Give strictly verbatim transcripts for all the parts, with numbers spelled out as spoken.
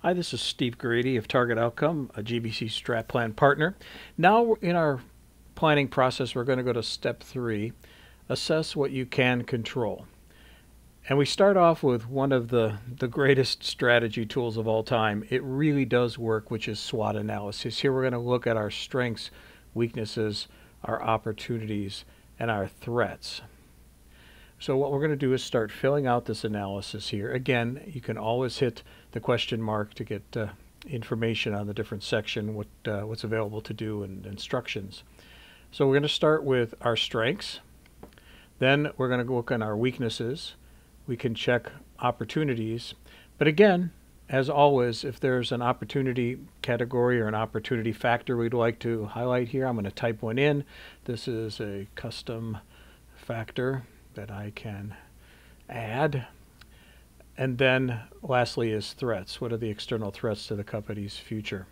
Hi, this is Steve Grady of Target Outcome, a G B C StratPlan partner. Now in our planning process, we're going to go to step three, assess what you can control. And we start off with one of the, the greatest strategy tools of all time. It really does work, which is SWOT analysis. Here we're going to look at our strengths, weaknesses, our opportunities, and our threats. So what we're going to do is start filling out this analysis here. Again, you can always hit the question mark to get uh, information on the different section, what uh, what's available to do, and instructions. So we're going to start with our strengths. Then we're going to look on our weaknesses. We can check opportunities. But again, as always, if there's an opportunity category or an opportunity factor we'd like to highlight here, I'm going to type one in. This is a custom factor that I can add. And then lastly is threats. What are the external threats to the company's future?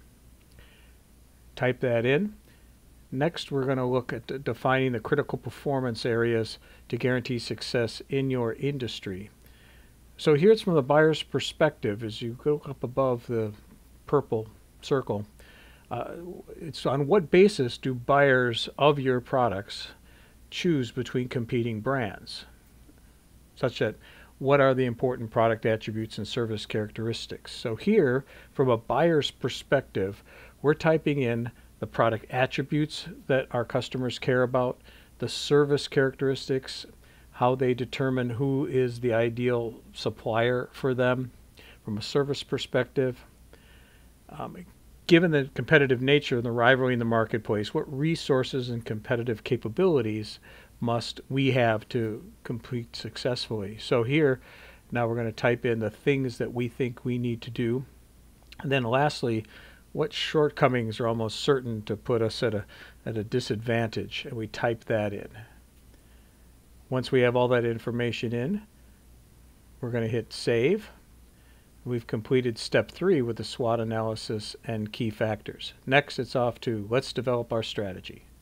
Type that in. Next, we're going to look at defining the critical performance areas to guarantee success in your industry. So here it's from the buyer's perspective. As you go up above the purple circle, uh, it's on what basis do buyers of your products choose between competing brands, such that what are the important product attributes and service characteristics. So here, from a buyer's perspective, we're typing in the product attributes that our customers care about, the service characteristics, how they determine who is the ideal supplier for them from a service perspective. Um, Given the competitive nature and the rivalry in the marketplace, what resources and competitive capabilities must we have to compete successfully? So here, now we're going to type in the things that we think we need to do. And then lastly, what shortcomings are almost certain to put us at a, at a disadvantage? And we type that in. Once we have all that information in, we're going to hit save. We've completed step three with the SWOT analysis and key factors. Next, it's off to let's develop our strategy.